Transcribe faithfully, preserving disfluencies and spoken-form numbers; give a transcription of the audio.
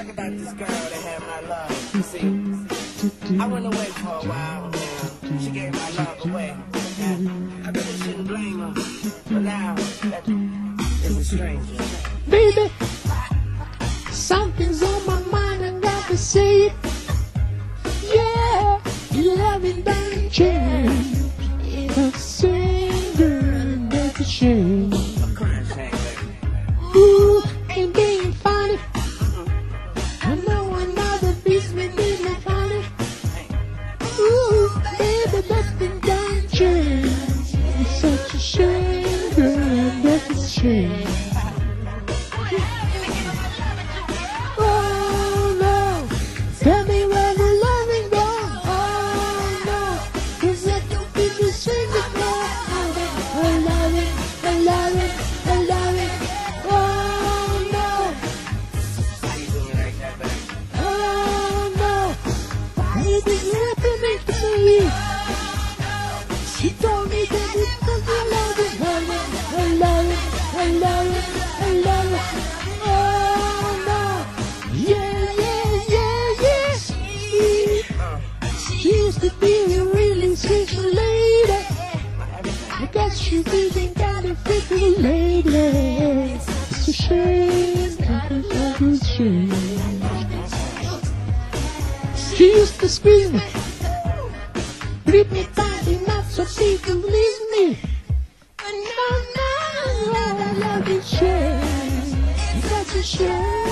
talk about this girl that had my love. You see, I went away for a while, and she gave my love away. And I really shouldn't blame her, but now that is a stranger. Baby, something's on my mind, I gotta say it. Yeah, your loving don't change. It's a singer, that's a shame. A crying shame, baby. Ooh, ain't being funny. I know another piece may be my funny. Ooh, baby, nothing don't change. It's such a shame, girl, that's a shame. Oh no, tell me where the loving goes. Oh no, cause I don't think you sing it more. I love it, I love it, I love it. Oh no, How you doing like that, baby? oh no, baby's happening to me. She told me that it was I love it, I love it, I love it, I love it. Oh no, yeah, yeah, yeah, yeah. She used to be a really sweet lady. I guess she didn't got a freaking lady. It's a shame, it's a shame. She used to squeeze me, grip me tight enough so she could please me. And now, now, I love it, shame. It's such a shame.